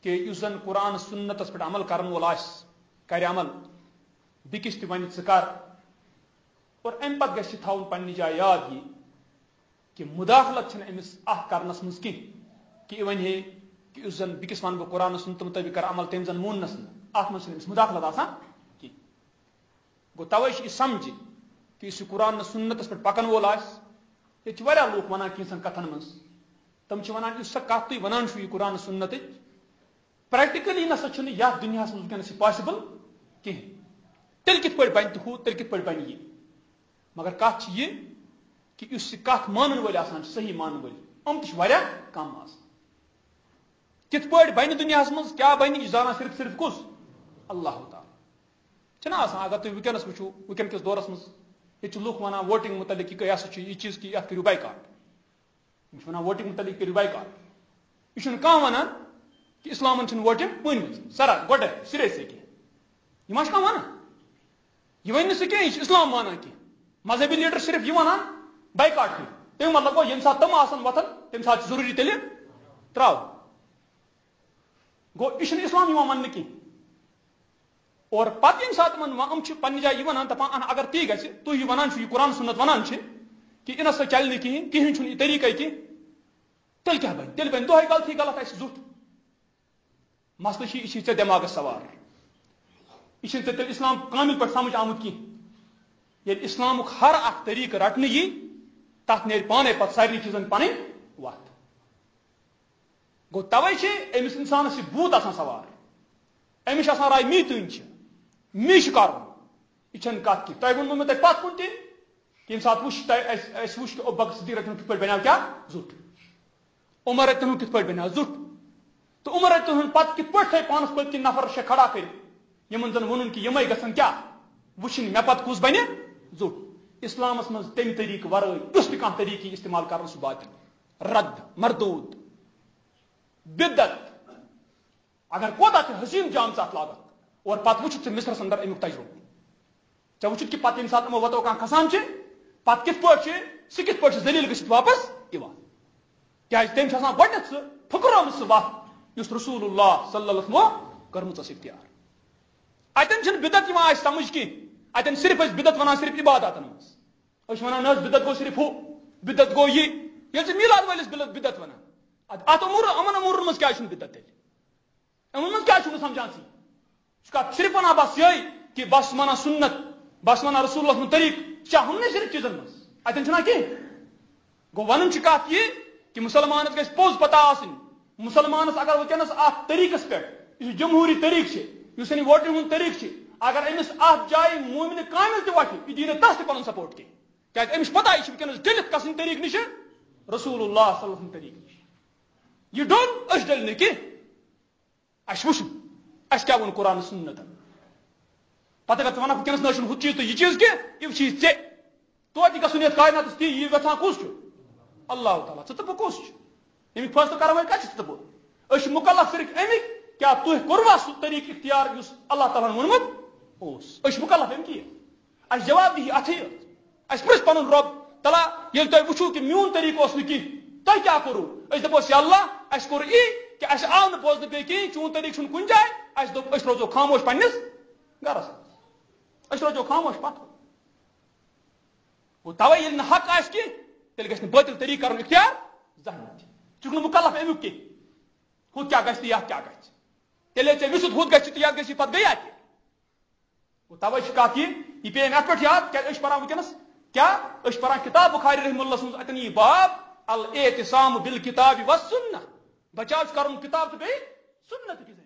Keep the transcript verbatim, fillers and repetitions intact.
کہ اس زن قرآن سنتس پہ عمل کرن وول آس کر عمل بیکس تہ ون ژٕ کر اور ام پتہ گژھِ تھاون پننہِ جایہِ یاد یہ کہ مداخلت چھنہ امس اتھ کرنس مز کی کہ یہ ون ہے کہ اس زن بیکس ون بہ قرآن سنت مطابق کر عمل تم زن موننس نا ات مز امس مداخلت آسان کی گو توے یہ سمجھ کہ اس قرآن سنتس پہ پکن وول آس یہ واریاہ لوک ونان کینژن کتھن مز تم ونان اس سا کت تھی ونان یہ قرآن سنت پریکٹیکلی نسا یتھ دنیا مز ونکس پاسبل کہین تیل کت پہ بن ہو تیل کت پہ بن یہ مگر کت یہ کہ اس کت مانن ول آسان صحیح مانن ول ام تہ واریاہ کم آسان کت پہ بن دنیا مز کیا بن یہ زانان صرف صرف کس اللہ تعالی چھنا آسان اگر تھی ونکس وچھو ونکن کس دورس مز یہ لوک ونان ووٹنگ متعلق یہ ہسا یہ چیز کہ ات کرو بائیکاٹ یہ ونان ووٹنگ متعلق کرو بائیکاٹ یہ کھانا ونان کہ اسلامن چھن ووٹنگ ون سرا گوڈے سرے سے کی یہ ما ونان یہ ون سہ کی اسلام مانان کی مذہبی لیڈر صرف یہ ونان بائیکاٹ کی تم مطلب گو یم سات تم آسان وتھن تم سات ضروری تیل تراو گو یہ اسلام من کی اور پتہ یم سات ام پنہ جائے یہ ونان دپان اگر تی گژھِ تُہۍ یہ ونان یہ قرآن سنت ونان کہ ان سا چل کہین کہین چھ یہ طریقہ کی تیل کیا بن تیل بن دہے غلطی غلط آسہِ زُٹھ مسئلہ یہ ژےٚ دٮ۪ماغس سوار یہ ژےٚ تیٚلہِ اسلام کامل پہ سمجھ آمت کی ییٚلہِ اسلامک ہر اکھ طریقہ رٹنہٕ یی تتھ نیرِ پانے پتہ سارنٕے چیزن پنٕنۍ وتھ گو توے چھ أمس انسانس یہ بھوت آسان سوار أمس آسان راے می تُہنٛد چھِ می چھ کرُن یہ چھنہٕ کتھ کینٛہہ تۄہہِ ووٚنمو مےٚ تۄہہِ پتھ کُن تہِ ییٚمہِ ساتہٕ وٕچھ تۄہہِ اَسہِ وٕچھ کہ ابوٗ بکر صدیق رضی کِتھ پٲٹھۍ بنیٛاو کیٛاہ زُٹھ عمر رضی اللہ کِتھ پٲٹھۍ بنیٛاو زُٹھ تہٕ عمر رضی اللہ پتہٕ کِتھ پٲٹھۍ تھٲے پانس پٔتۍ کِنۍ نفر شےٚ کھڑا کٔرِتھ یِمن زن ووٚنُن کہ یِمے گژھن کیٛاہ وٕچھِنۍ مےٚ پتہٕ کُس بنہِ زُٹھ اسلامس منٛز تمہِ طریقہٕ ورٲے یُس تہِ کانٛہہ طریقہٕ یی استعمال کرنہٕ سُہ باطل رد مردود بدت اگر کوتاہ تہِ حسین جام ژٕ اتھ لاگکھ اور پتہٕ وٕچھِتھ ژٕ مصرس اندر امیُک تجربہٕ ژےٚ وٕچھِتھ کہ پتہٕ ییٚمہِ ساتہٕ یِمو وتو کانٛہہ کھسان چھِ پتہٕ کِتھ پٲٹھۍ چھِ سُہ کِتھ پٲٹھۍ چھُ ذلیل گٔژھِتھ واپس یِوان کیازِ تٔمۍ چھِ آسان گۄڈنیتھ سُہ پھٕکرٲومٕژ سُہ وتھ یُس رسول اللہ صلی اللہ علیہ وسلم کٔرمٕژ ٲس اختیار اتٮ۪ن چھنہٕ بدت یِوان اَسہِ سمجھ کینٛہہ اتٮ۪ن صرف ٲسۍ بدت ونان صرف عباداتن منٛز أسۍ چھِ ونان نہ حظ بدت گوٚو صرف ہُہ بدت گوٚو یہِ ییٚلہِ ژٕ میلاد وٲلِس بدت ونان اتھ امور یِمن امورن منٛز کیازِ چھُنہٕ بدت تیٚلہِ یِمن منٛز کیازِ چھُنہٕ سمجھان ژٕ ژٕ کتھ صرف ونان بس یہے کہ بس ونان سنت بس ونان رسول اللہ سُنٛد طریقہٕ چھا ہُمنٕے صرف چیٖزن منٛز اتٮ۪ن چھُنہ کینٛہہ گوٚو ونُن چھِ کتھ یہِ کہ مسلمانس گژھِ پوٚز پتہ آسٕنۍ مسلمانس اگر ونکیٚنس اتھ طریقس پٮ۪ٹھ یُس جمہوٗری طریقہٕ چھِ یُس یعنی ووٹنگ ہُنٛد طریقہٕ چھِ اگر أمِس اتھ جایہِ مومنہِ کامل تہِ وۄتھِ یہِ دی نہٕ تس تہِ پنُن سپورٹ کینٛہہ کیازِ أمِس چھِ پتہ یہِ چھِ ونکیٚنس ڈٔلِتھ گژھٕنۍ طریقہٕ نِش رسول اللہ صلی اللہ علیہ وسلم طریقہٕ نِش یہِ ڈوٚل أسۍ ڈٔلۍ نہٕ کینٛہہ اَسہِ وٕچھُن اَسہِ کیٛاہ ووٚن قرآن سُنتن پتہٕ اگر ژٕ وَنکھ ونکیٚنس نہ چھُنہٕ ہُہ چیٖز تہٕ یہِ چیٖز کینٛہہ یہِ وٕچھی ژےٚ توتہِ گژھُن یتھ کایناتس تی یہِ یژھان کُس چھُ اللہ تعالیٰ ژٕ تہٕ بہٕ کُس چھُ امیُک فٲصلہٕ کرن وٲلۍ کتہِ چھِ ژٕ تہٕ بہٕ أسۍ چھِ مُکلف صرف امیِکۍ کیٛاہ تُہۍ کوٚروا سُہ طریقہٕ اختیار یُس اللہ تعالیٰ ہن ووٚنمُت اوس أسۍ چھِ مُکلف امہِ کی اَسہِ جواب دِی اتھٕے یوت اَسہِ پرٛژھ پنُن رۄب تعالیٰ ییٚلہِ تۄہہِ وٕچھو کہ میون طریقہٕ اوس نہٕ کینٛہہ تۄہہِ کیٛاہ کوٚروٕ أسۍ دپوس یا اللہ اَسہِ کوٚر یی کہ اَسہِ آو نہٕ بوزنہٕ بیٚیہِ کِہیٖنۍ چون طریقہٕ چھُنہٕ کُنہِ جایہِ اَسہِ دوٚپ أسۍ روزو خاموش پننِس گرس منٛز أسۍ روزو خاموش پتھ گوٚو توے ییٚلہِ نہٕ حق آسہِ کینٛہہ تیٚلہِ گژھِ نہٕ بٲطِل طریقہٕ کرُن اختیار زانٛہہ تہِ ژٕ چھُکھ نہٕ مُکلف امیُک کینٛہہ ہُہ کیٛاہ گژھِ تہٕ یتھ کیٛاہ گژھِ تیٚلہِ ژےٚ وٕچھِتھ ہُتھ گژھِ تہٕ یتھ گژھِ پتہٕ گٔیے تہِ گوٚو توے چھِ کتھ یہِ یہِ پیٚیہِ مےٚ اتھ پٮ۪ٹھ یاد کیٛازِ أسۍ چھِ پران ونکیٚنس کیٛاہ أسۍ چھِ پران کِتاب بخاری رحمہ اللہ سٕنٛز اتٮ۪ن یی باب الاعتصام بالکتاب والسنہ بچاو چھُ کرُن کِتاب تہٕ بیٚیہِ سُنت کہِ ذٔریعہٕ